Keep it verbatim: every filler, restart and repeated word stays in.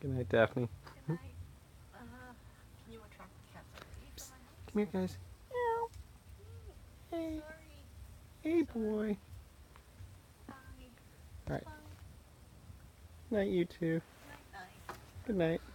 Good night, Daphne. Good night. Uh, can you attract the cats away Psst. from my house? Come here, guys. Meow. Hey. Sorry. Hey, Sorry. boy. Bye. All right. Bye. Night, you two. Night night. Good night.